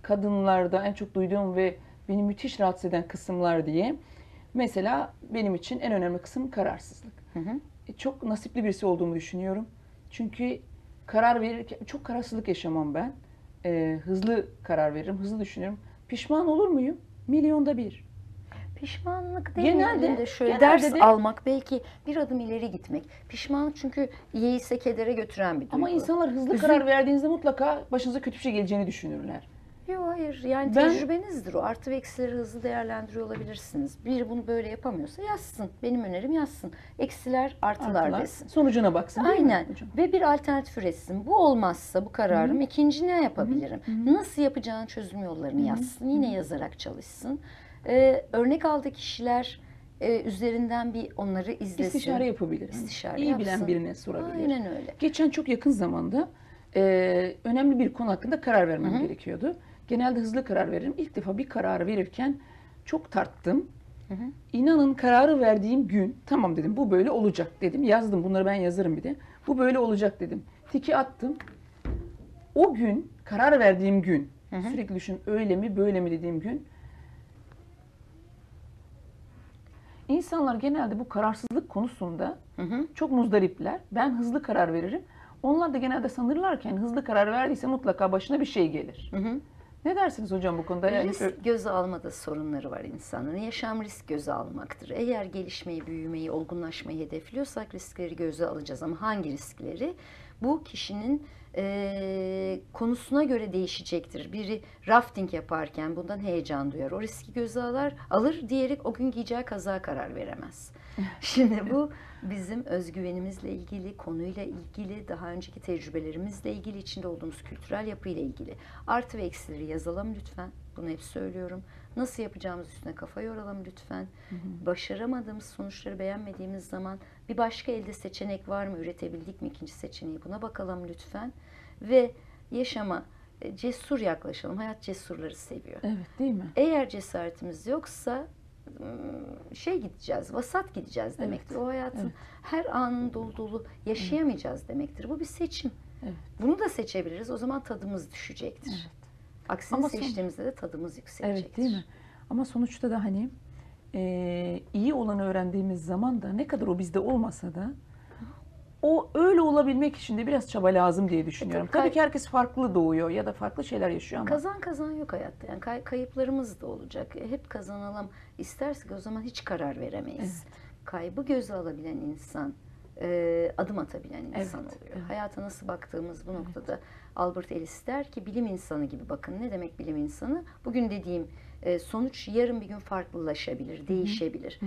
kadınlarda en çok duyduğum ve beni müthiş rahatsız eden kısımlar diye. Mesela benim için en önemli kısım kararsızlık. Çok nasipli birisi olduğumu düşünüyorum. Çünkü karar verirken çok kararsızlık yaşamam ben. Hızlı karar veririm, hızlı düşünürüm. Pişman olur muyum? Milyonda bir. Pişmanlık demeyelim de şöyle genelde ders de almak, belki bir adım ileri gitmek. Pişmanlık çünkü iyiyse kedere götüren bir duygu. ama insanlar hızlı karar verdiğinizde mutlaka başınıza kötü bir şey geleceğini düşünürler. Yok, hayır, yani Ben tecrübenizdir o. Artı ve eksileri hızlı değerlendiriyor olabilirsiniz. Biri bunu böyle yapamıyorsa yazsın. Benim önerim yazsın. Eksiler artılar artılar desin. sonucuna baksın değil mi Aynen. hocam? Ve bir alternatif üretsin. Bu olmazsa bu kararım, ikinci ne yapabilirim? Nasıl yapacağın çözüm yollarını yazsın. Yine yazarak çalışsın. Örnek aldığı kişiler üzerinden bir onları izlesin. İstişare yapabiliriz. İstişare İyi yapsın. bilen birine sorabilir. Aynen öyle. Geçen çok yakın zamanda önemli bir konu hakkında karar vermem gerekiyordu. Genelde hızlı karar veririm. İlk defa bir kararı verirken çok tarttım. İnanın kararı verdiğim gün tamam dedim, bu böyle olacak dedim. Yazdım, bunları ben yazarım bir de. Bu böyle olacak dedim. Tiki attım. O gün, karar verdiğim gün, sürekli düşün öyle mi böyle mi dediğim gün, İnsanlar genelde bu kararsızlık konusunda çok muzdaripler. Ben hızlı karar veririm. Onlar da genelde sanırlarken hızlı karar verdiyse mutlaka başına bir şey gelir. Ne dersiniz hocam bu konuda? Yani Risk göze almada sorunları var insanların. Yaşam risk göze almaktır. Eğer gelişmeyi, büyümeyi, olgunlaşmayı hedefliyorsak riskleri göze alacağız. Ama hangi riskleri? Bu kişinin konusuna göre değişecektir. Biri rafting yaparken bundan heyecan duyar. O riski göze alır diyerek o gün giyeceği kazağa karar veremez. Şimdi bu bizim özgüvenimizle ilgili, konuyla ilgili, daha önceki tecrübelerimizle ilgili, içinde olduğumuz kültürel yapıyla ilgili. Artı ve eksileri yazalım lütfen. Bunu hep söylüyorum. Nasıl yapacağımız üstüne kafa yoralım lütfen. Başaramadığımız sonuçları beğenmediğimiz zaman bir başka elde seçenek var mı? Üretebildik mi ikinci seçeneği? Buna bakalım lütfen. Ve yaşama cesur yaklaşalım. Hayat cesurları seviyor. Evet, değil mi? Eğer cesaretimiz yoksa gideceğiz, vasat gideceğiz demektir. O hayatın her anını dolu dolu yaşayamayacağız demektir. Bu bir seçim. Bunu da seçebiliriz. O zaman tadımız düşecektir. Aksini Ama seçtiğimizde de tadımız yükselecektir. Evet, değil mi? Ama sonuçta da hani iyi olanı öğrendiğimiz zaman da ne kadar o bizde olmasa da o öyle olabilmek için de biraz çaba lazım diye düşünüyorum. Tabii ki herkes farklı doğuyor ya da farklı şeyler yaşıyor ama. Kazan kazan yok hayatta. Yani kayıplarımız da olacak. Hep kazanalım istersek o zaman hiç karar veremeyiz. Kaybı göze alabilen insan, adım atabilen insan oluyor. Hayata nasıl baktığımız bu noktada Albert Ellis der ki bilim insanı gibi bakın. Ne demek bilim insanı? Bugün dediğim sonuç yarın bir gün farklılaşabilir, değişebilir.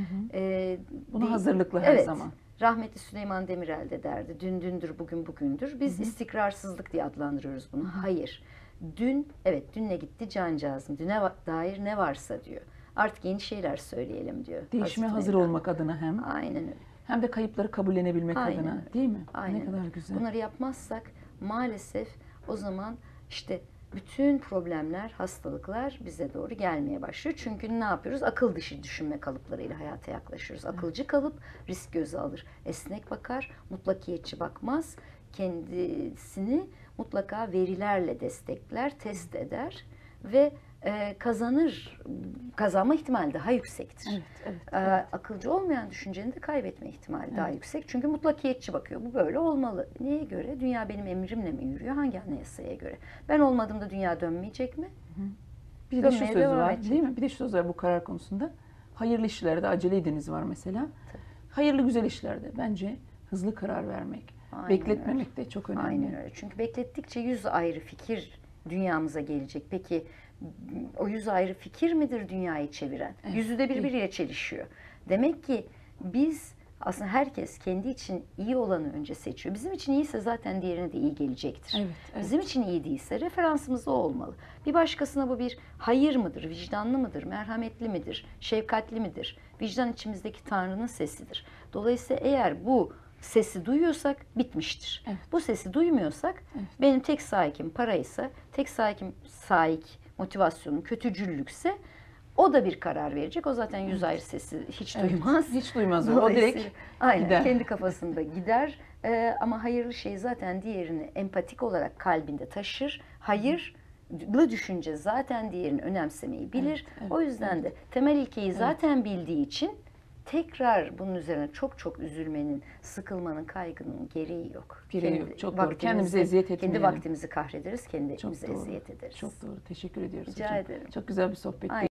Buna hazırlıklı her zaman. Rahmetli Süleyman Demirel de derdi. Dün dündür, bugün bugündür. Biz istikrarsızlık diye adlandırıyoruz bunu. Hayır. Dün, evet dünle gitti cancağızım. Düne dair ne varsa diyor. Artık yeni şeyler söyleyelim diyor. Değişime hazır olmak adına hem. Aynen öyle. Hem de kayıpları kabullenebilmek adına, değil mi? Aynen. Ne kadar güzel. Bunları yapmazsak maalesef o zaman işte bütün problemler, hastalıklar bize doğru gelmeye başlıyor. Çünkü ne yapıyoruz? Akıl dışı düşünme kalıplarıyla hayata yaklaşıyoruz. Akılcı kalıp risk göze alır. Esnek bakar, mutlakiyetçi bakmaz. Kendisini mutlaka verilerle destekler, test eder ve kazanır. Kazanma ihtimali daha yüksektir. Akılcı olmayan düşüncenin de kaybetme ihtimali daha yüksek. Çünkü mutlakiyetçi bakıyor. Bu böyle olmalı. Neye göre? Dünya benim emrimle mi yürüyor? Hangi anayasaya göre? Ben olmadığımda dünya dönmeyecek mi? Bir de şu söz var, değil mi? Bir de şu söz var bu karar konusunda. Hayırlı işlerde acele ediniz var mesela. Hayırlı güzel işlerde bence hızlı karar vermek, bekletmemek de çok önemli. Aynen öyle. Çünkü beklettikçe 100 ayrı fikir dünyamıza gelecek. Peki o 100 ayrı fikir midir dünyayı çeviren? Yüzü de birbiriyle çelişiyor. Demek ki biz aslında herkes kendi için iyi olanı önce seçiyor. Bizim için iyiyse zaten diğerine de iyi gelecektir. Bizim için iyi değilse referansımız o olmalı. Bir başkasına bu bir hayır mıdır, vicdanlı mıdır, merhametli midir, şefkatli midir? Vicdan içimizdeki Tanrı'nın sesidir. Dolayısıyla eğer bu sesi duyuyorsak bitmiştir. Bu sesi duymuyorsak benim tek sahikim paraysa, tek sahik motivasyonum kötücüllükse o da bir karar verecek. O zaten 100 ayrı sesi hiç duymaz. Hiç duymaz. O direkt gider. Kendi kafasında gider. Ama hayırlı şey zaten diğerini empatik olarak kalbinde taşır. Hayır düşünce zaten diğerini önemsemeyi bilir. Evet, evet, O yüzden de temel ilkeyi zaten bildiği için tekrar bunun üzerine çok çok üzülmenin, sıkılmanın, kaygının gereği yok. Gereği yok. Çok doğru. Kendimize eziyet etmeyelim. Kendi vaktimizi kahrederiz, kendimize Çok doğru. eziyet ederiz. Çok doğru. Teşekkür ediyoruz Rica hocam. ederim. Çok güzel bir sohbetti.